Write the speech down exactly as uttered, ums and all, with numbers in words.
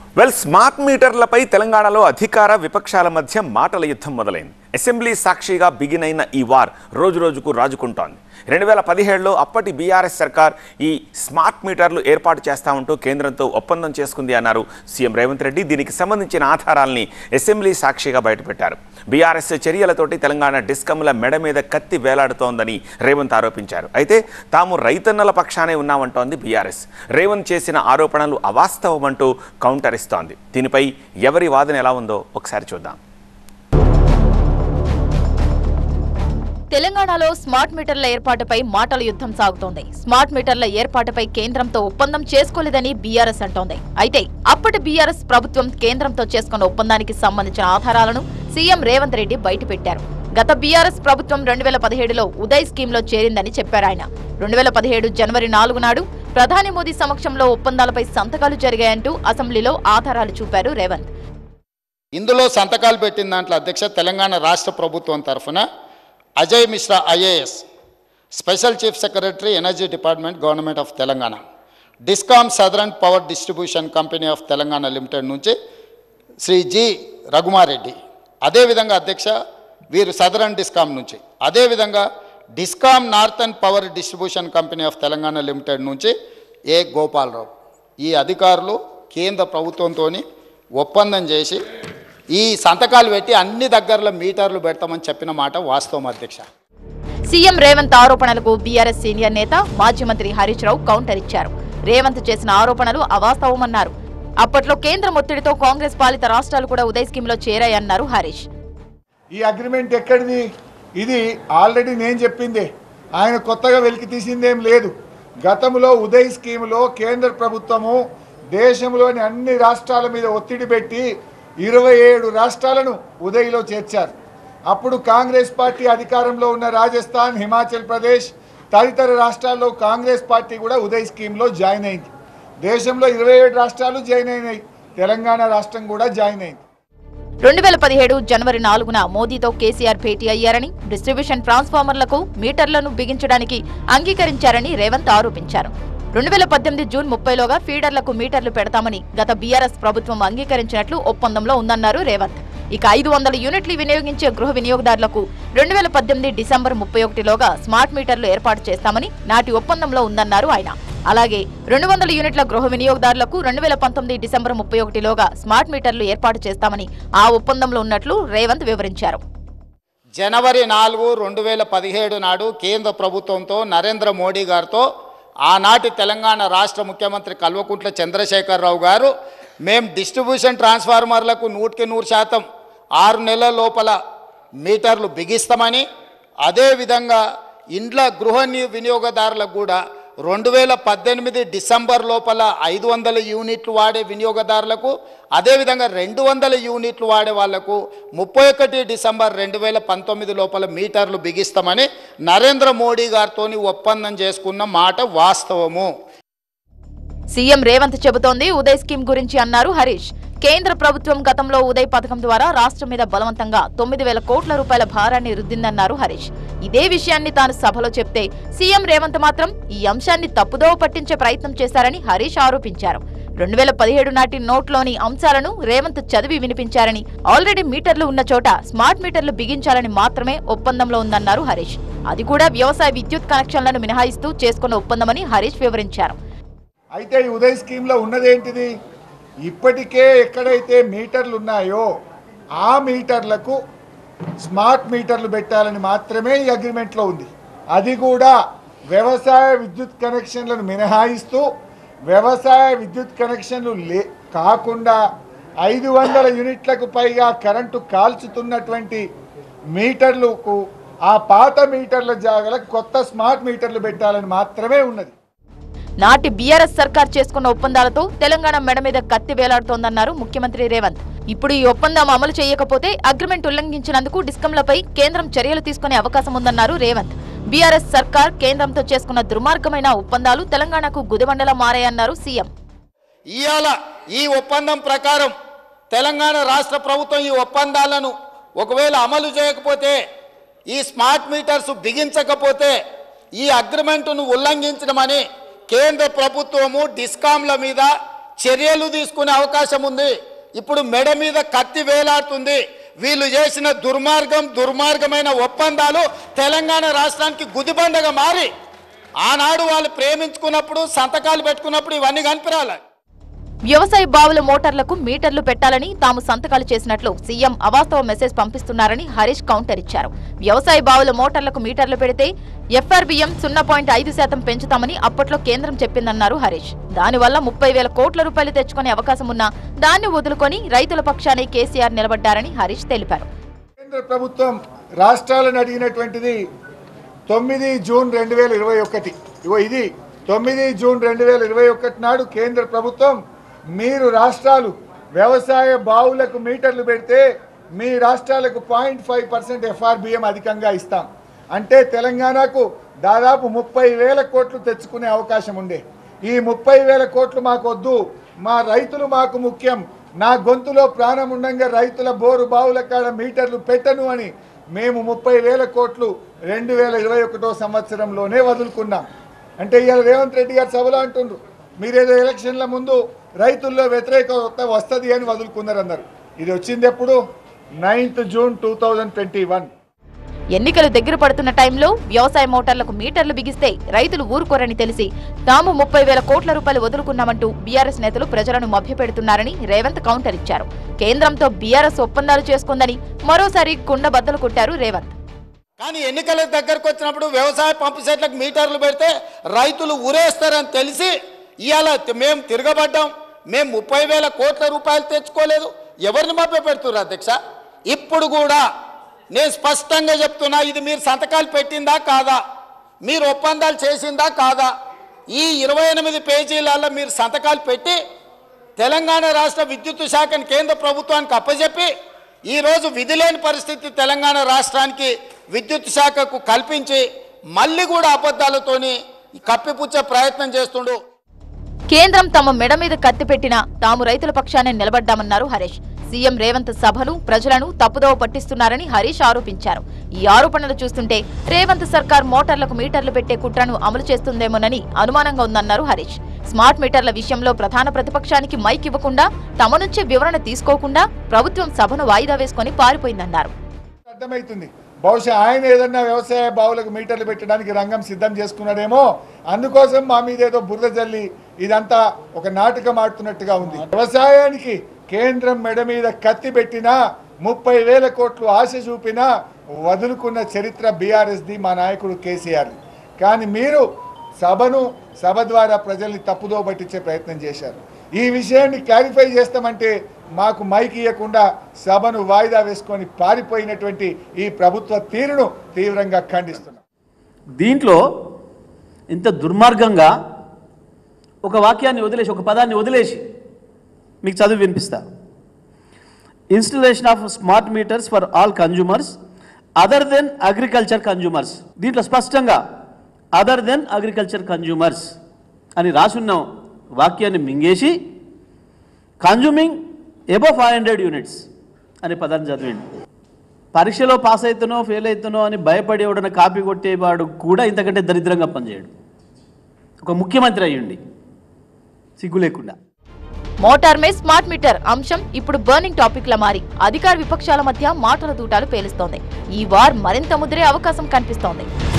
Well smart మీటర్లపై తెలంగాణలో అధికార విపక్షాల మధ్య మాటల యుద్ధం మొదలైంది. అసెంబ్లీ సాక్షిగా బిగిన్ అయిన ఈ వార్ రోజు రోజుకు రాజుకుంటోంది. రెండు వేల పదిహేడులో అప్పటి బీఆర్ఎస్ సర్కార్ ఈ స్మార్ట్ మీటర్లు ఏర్పాటు చేస్తా ఉంటూ కేంద్రంతో ఒప్పందం చేసుకుంది అన్నారు సీఎం రేవంత్ రెడ్డి. దీనికి సంబంధించిన ఆధారాల్ని అసెంబ్లీ సాక్షిగా బయటపెట్టారు. బీఆర్ఎస్ చర్యలతోటి తెలంగాణ డిస్కమ్ల మెడ మీద కత్తి వేలాడుతోందని రేవంత్ ఆరోపించారు. అయితే తాము రైతన్నల పక్షానే ఉన్నామంటోంది బీఆర్ఎస్. రేవంత్ చేసిన ఆరోపణలు అవాస్తవమంటూ కౌంటర్ ఇస్తోంది. దీనిపై ఎవరి వాదన ఎలా ఉందో ఒకసారి చూద్దాం. తెలంగాణలో స్మార్ట్ మీటర్ల ఏర్పాటుపై మాటల యుద్ధం సాగుతోంది. స్మార్ట్ మీటర్ల ఏర్పాటుపై కేంద్రంతో ఒప్పందం చేసుకోలేదని బీఆర్ఎస్ అంటోంది. అయితే అప్పటి బీఆర్ఎస్ ప్రభుత్వం కేంద్రంతో చేసుకున్న ఒప్పందానికి సంబంధించిన ఆధారాలను సీఎం రేవంత్ రెడ్డి బయటపెట్టారు. గత బీఆర్ఎస్ ప్రభుత్వం రెండు వేల పదిహేడులో ఉదయ్ స్కీమ్లో చేరిందని చెప్పారు ఆయన. రెండు వేల పదిహేడు జనవరి నాలుగు నాడు ప్రధాని మోదీ సమక్షంలో ఒప్పందాలపై సంతకాలు జరిగాయంటూ అసెంబ్లీలో ఆధారాలు చూపారు రేవంత్. ఇందులో సంతకాలు పెట్టిన దాంట్లో అధ్యక్ష తెలంగాణ రాష్ట్ర ప్రభుత్వం తరఫున Ajay Mishra IAS, special chief secretary energy department government of Telangana, discom southern power distribution company of Telangana limited నుంచి శ్రీ జి రఘుమారెడ్డి, అదేవిధంగా అధ్యక్ష వీరు సదరన్ డిస్కామ్ నుంచి, అదేవిధంగా discom northern power distribution company of Telangana limited నుంచి ఏ గోపాలరావు, ఈ అధికారులు కేంద్ర ప్రభుత్వంతో ఒప్పందం చేసి ఈ సంతకాలు పెట్టి అన్ని దగ్గరలో మీటర్లు పెడతామని చెప్పిన మాట వాస్తవం అధ్యక్ష. సీఎం రేవంత్ ఆరోపణలకు బీఆర్ఎస్ సీనియర్ నేత మాజీ మంత్రి హరీష్ రావు కౌంటర్ ఇచ్చారు. రేవంత్ చేసిన ఆరోపణలు అవాస్తవమన్నారు. అప్పట్లో కేంద్రం ఒత్తిడితో కాంగ్రెస్ పాలిత రాష్ట్రాలు కూడా ఉదయ్ స్కీమ్ లో చేరాయన్నారు హరీష్. ఈ అగ్రిమెంట్ ఎక్కడిది? ఇది ఆల్రెడీ నేను చెప్పిందే, ఆయన కొత్తగా వెలికి తీసిందేం లేదు. గతంలో ఉదయ్ స్కీములో కేంద్ర ప్రభుత్వము దేశంలోని అన్ని రాష్ట్రాల మీద ఒత్తిడి పెట్టి ఇరవై ఏడు రాష్ట్రాలను ఉదయ్లో చేర్చారు. అప్పుడు కాంగ్రెస్ పార్టీ అధికారంలో ఉన్న రాజస్థాన్, హిమాచల్ ప్రదేశ్ తదితర రాష్ట్రాల్లో కాంగ్రెస్ పార్టీ కూడా ఉదయ్ స్కీమ్లో జాయిన్ అయింది. దేశంలో ఇరవై ఏడు రాష్ట్రాలు జాయిన్ అయినాయి, తెలంగాణ రాష్ట్రం కూడా జాయిన్ అయింది. రెండు వేల పదిహేడు జనవరి నాలుగున మోదీతో కేసీఆర్ భేటీ అయ్యారని, డిస్ట్రిబ్యూషన్ ట్రాన్స్ఫార్మర్లకు మీటర్లను బిగించడానికి అంగీకరించారని రేవంత్ ఆరోపించారు. రెండు వేల పద్దెనిమిది జూన్ ముప్పైలోగా ఫీడర్లకు మీటర్లు పెడతామని గత బీఆర్ఎస్ ప్రభుత్వం అంగీకరించినట్లు ఒప్పందంలో ఉందన్నారు రేవంత్. ఇక ఐదు వందల యూనిట్లు వినియోగించే గృహ వినియోగదారులకు రెండు వేల పద్దెనిమిది డిసెంబర్ ముప్పై ఒకటిలోగా స్మార్ట్ మీటర్లు ఏర్పాటు చేస్తామని నాటి ఒప్పందంలో ఉందన్నారు ఆయన. అలాగే రెండు వందల యూనిట్ల గృహ వినియోగదారులకు రెండు వేల పంతొమ్మిది డిసెంబర్ ముప్పై ఒకటిలోగా స్మార్ట్ మీటర్లు ఏర్పాటు చేస్తామని ఆ ఒప్పందంలో ఉన్నట్లు రేవంత్ వివరించారు. జనవరి నాలుగు రెండు వేల పదిహేడు నాడు కేంద్ర ప్రభుత్వంతో నరేంద్ర మోడీ గారితో ఆనాటి తెలంగాణ రాష్ట్ర ముఖ్యమంత్రి కల్వకుంట్ల చంద్రశేఖరరావు గారు మేము డిస్ట్రిబ్యూషన్ ట్రాన్స్ఫార్మర్లకు నూటికి నూరు శాతం ఆరు నెలల లోపల మీటర్లు బిగిస్తామని, అదేవిధంగా ఇండ్ల గృహ వినియోగదారులకు కూడా రెండు వేల పద్దెనిమిది డిసెంబర్ లోపల ఐదు వందల యూనిట్లు వాడే వినియోగదారులకు, అదేవిధంగా రెండు వందల యూనిట్లు వాడే వాళ్లకు ముప్పై ఒకటి డిసెంబర్ రెండు వేల పంతొమ్మిది లోపల మీటర్లు బిగిస్తామని నరేంద్ర మోడీ గారితో ఒప్పందం చేసుకున్న మాట వాస్తవము. సీఎం రేవంత్ చెబుతోంది ఉదయ్ స్కీమ్ గురించి అన్నారు హరీష్. కేంద్ర ప్రభుత్వం గతంలో ఉదయ్ పథకం ద్వారా రాష్ట్రం మీద బలవంతంగా తొమ్మిది వేల కోట్ల రూపాయల భారాన్ని రుద్దిందన్నారు హరీష్. ఇదే విషయాన్ని తాను సభలో చెప్తే సీఎం రేవంత్ మాత్రం ఈ అంశాన్ని తప్పుదోవ పట్టించే ప్రయత్నం చేశారని హరీష్ ఆరోపించారు. రెండు వేల పదిహేడు నాటి నోట్లోని అంశాలను రేవంత్ చదివి వినిపించారని, ఆల్రెడీ మీటర్లు ఉన్న చోట స్మార్ట్ మీటర్లు బిగించాలని మాత్రమే ఒప్పందంలో ఉందన్నారు హరీష్. అది కూడా వ్యవసాయ విద్యుత్ కనెక్షన్లను మినహాయిస్తూ చేసుకున్న ఒప్పందమని హరీష్ వివరించారు. అయితే ఈ ఉదయ్ స్కీమ్లో ఉన్నదేంటిది? ఇప్పటికే ఎక్కడైతే మీటర్లు ఉన్నాయో ఆ మీటర్లకు స్మార్ట్ మీటర్లు పెట్టాలని మాత్రమే ఈ అగ్రిమెంట్లో ఉంది. అది కూడా వ్యవసాయ విద్యుత్ కనెక్షన్లను మినహాయిస్తూ, వ్యవసాయ విద్యుత్ కనెక్షన్లు లే కాకుండా ఐదు వందల యూనిట్లకు పైగా కరెంటు కాల్చుతున్నటువంటి మీటర్లకు ఆ పాత మీటర్ల జాగాలకు కొత్త స్మార్ట్ మీటర్లు పెట్టాలని మాత్రమే ఉన్నది. నాటి బీఆర్ఎస్ సర్కార్ చేసుకున్న ఒప్పందాలతో తెలంగాణ మెడ మీద కత్తి వేలాడుతోందన్నారు ముఖ్యమంత్రి రేవంత్. ఇప్పుడు ఈ ఒప్పందం అమలు చేయకపోతే అగ్రిమెంట్ ఉల్లంఘించినందుకు డిస్కంలపై కేంద్రం చర్యలు తీసుకునే అవకాశం ఉందన్నారు రేవంత్. బీఆర్ఎస్ సర్కార్ కేంద్రంతో చేసుకున్న దుర్మార్గమైన ఒప్పందాలు తెలంగాణకు గుదిబండలా మారాయన్నారు సీఎం. ఇవాళ ఈ ఒప్పందం ప్రకారం తెలంగాణ రాష్ట్ర ప్రభుత్వం ఈ ఒప్పందాలను ఒకవేళ అమలు చేయకపోతే, ఈ స్మార్ట్ మీటర్స్ బిగించకపోతే ఈ అగ్రిమెంటును ఉల్లంఘించడమని కేంద్ర ప్రభుత్వము డిస్కామ్ల మీద చర్యలు తీసుకునే అవకాశం ఉంది. ఇప్పుడు మెడ మీద కత్తి వేలాడుతుంది. వీళ్ళు చేసిన దుర్మార్గం దుర్మార్గమైన ఒప్పందాలు తెలంగాణ రాష్ట్రానికి గుదిబండగా మారి ఆనాడు వాళ్ళు ప్రేమించుకున్నప్పుడు సంతకాలు పెట్టుకున్నప్పుడు ఇవన్నీ కనిపించాలి. వ్యవసాయ బావుల మోటార్లకు మీటర్లు పెట్టాలని తాము సంతకాలు చేసినట్లు సీఎం అవాస్తవ మెసేజ్ పంపిస్తున్నారని హరీష్ కౌంటర్ ఇచ్చారు. వ్యవసాయ బావుల మోటార్లకు మీటర్లు పెడితే ఎఫ్ఆర్బిఎం సున్నా పాయింట్ ఐదు శాతం పెంచుతామని అప్పట్లో కేంద్రం చెప్పిందన్నారు హరీష్. దానివల్ల ముప్పై వేల కోట్ల రూపాయలు తెచ్చుకునే అవకాశం ఉన్నా దాన్ని వదులుకొని రైతుల పక్షానే కేసీఆర్ నిలబడ్డారని హరీష్ తెలిపారు. కేంద్ర ప్రభుత్వం రాష్ట్రాలను అడిగినటువంటిది తొమ్మిది జూన్ రెండు వేల ఇరవై ఒకటి ఇగో ఇది తొమ్మిది జూన్ రెండు వేల ఇరవై ఒకటి నాడు కేంద్ర ప్రభుత్వం మీరు రాష్ట్రాలు వ్యవసాయ బావులకు మీటర్లు పెడితే మీ రాష్ట్రాలకు పాయింట్ ఫైవ్ పర్సెంట్ ఎఫ్ఆర్బిఎం అధికంగా ఇస్తాం అంటే తెలంగాణకు దాదాపు ముప్పై వేల కోట్లు తెచ్చుకునే అవకాశం ఉండే. ఈ ముప్పై వేల కోట్లు మాకు వద్దు, మా రైతులు మాకు ముఖ్యం, నా గొంతులో ప్రాణం ఉండగా రైతుల బోరు బావుల కాడ మీటర్లు పెట్టను అని మేము ముప్పై వేల కోట్లు రెండు వేల ఇరవై ఒకటో సంవత్సరంలోనే వదులుకున్నాం. అంటే ఇవాళ రేవంత్ రెడ్డి గారు సభలో అంటుండ్రు మీరేదో ఎలక్షన్ల ముందు రైతుల్లో వ్యతిరేకత వస్తుంది అని వదులుకున్నారన్నారు. ఇది వచ్చింది ఎప్పుడు? Ninth June two thousand twenty one. ఎన్నికలు దగ్గర పడుతున్న టైంలో వ్యవసాయ మోటార్లకు మీటర్లు బిగిస్తే రైతులు ఊరుకోరని తెలిసి తాము ముప్పై వేల కోట్ల రూపాయలు వదులుకున్నామంటూ బీఆర్ఎస్ నేతలు ప్రజలను మభ్యపెడుతున్నారని రేవంత్ కౌంటర్ ఇచ్చారు. కేంద్రంతో బీఆర్ఎస్ ఒప్పందాలు చేసుకుందని మరోసారి కుండ బద్దలు కొట్టారు రేవంత్. కానీ ఎన్నికల దగ్గరకు వచ్చినప్పుడు వ్యవసాయ పంపు సెట్లకు మీటర్లు పెడితే రైతులు ఊరేస్తారని తెలిసి ఇవాళ మేము తిరగబడ్డాం. మేము ముప్పై వేల కోట్ల రూపాయలు తెచ్చుకోలేదు. ఎవరిని మభ్య పెడుతున్నారు అధ్యక్ష? ఇప్పుడు కూడా నేను స్పష్టంగా చెప్తున్నా, ఇది మీరు సంతకాలు పెట్టిందా కాదా, మీరు ఒప్పందాలు చేసిందా కాదా? ఈ ఇరవై ఎనిమిది పేజీలలో మీరు సంతకాలు పెట్టి తెలంగాణ రాష్ట్ర విద్యుత్ శాఖను కేంద్ర ప్రభుత్వానికి అప్పచెప్పి ఈరోజు విధి లేని పరిస్థితి తెలంగాణ రాష్ట్రానికి విద్యుత్ శాఖకు కల్పించి మళ్ళీ కూడా అబద్ధాలతోని కప్పిపుచ్చే ప్రయత్నం చేస్తుండు. కేంద్రం తమ మెడ మీద కత్తి పెట్టినా తాము రైతుల పక్షానే నిలబడ్డామన్నారు హరీష్. సీఎం రేవంత్ సభను ప్రజలను తప్పుదోవ పట్టిస్తున్నారని హరీష్ ఆరోపించారు. ఈ ఆరోపణలు చూస్తుంటే రేవంత్ సర్కార్ మోటార్లకు మీటర్లు పెట్టే కుట్రను అమలు చేస్తుందేమోనని అనుమానంగా ఉందన్నారు హరీష్. స్మార్ట్ మీటర్ల విషయంలో ప్రధాన ప్రతిపక్షానికి మైక్ ఇవ్వకుండా తమ నుంచే వివరణ తీసుకోకుండా ప్రభుత్వం సభను వాయిదా వేసుకుని పారిపోయిందన్నారు. అర్థమవుతుంది, బహుశా ఆయన ఏదన్నా వ్యవసాయ బావులకు మీటర్లు పెట్టడానికి రంగం సిద్ధం చేసుకున్నాడేమో, అందుకోసం మా మీద ఏదో బురద జల్లి ఇదంతా ఒక నాటకం ఆడుతున్నట్టుగా ఉంది. వ్యవసాయానికి కేంద్రం మెడ మీద కత్తి పెట్టినా ముప్పై వేల కోట్లు ఆశ చూపినా వదులుకున్న చరిత్ర బీఆర్ఎస్ది, మా నాయకుడు కేసీఆర్. కానీ మీరు సభను సభ ద్వారా ప్రజల్ని తప్పుదో పట్టించే ప్రయత్నం చేశారు. ఈ విషయాన్ని క్లారిఫై చేస్తామంటే మాకు మైక్ ఇవ్వకుండా సభను వాయిదా వేసుకొని పారిపోయినటువంటి ఈ ప్రభుత్వ తీరును తీవ్రంగా ఖండిస్తున్నాం. దీంట్లో ఇంత దుర్మార్గంగా ఒక వాక్యాన్ని వదిలేసి ఒక పదాన్ని వదిలేసి మీకు చదువు వినిపిస్తా. Installation of smart meters for all consumers other than agriculture consumers. దీంట్లో స్పష్టంగా అదర్ దెన్ అగ్రికల్చర్ కన్జ్యూమర్స్ అని రాసున్న వాక్యాన్ని మింగేసి consuming above five hundred units అనే పదాన్ని చదివండి. పరీక్షలో పాస్ అవుతానో ఫెయిల్ అవుతానో అని భయపడి ఎవడన్నా కాపీ కొట్టేవాడు కూడా ఇంతకంటే దరిద్రంగా పనిచేయడు. ఒక ముఖ్యమంత్రి అయ్యుండి సిగ్గు లేకుండా. మోటార్ మే స్మార్ట్ మీటర్ అంశం ఇప్పుడు బర్నింగ్ టాపిక్ లా మారి అధికార విపక్షాల మధ్య మాటల తూటాలు పేలుస్తోంది. ఈ వార్ మరింత ముదిరే అవకాశం కనిపిస్తోంది.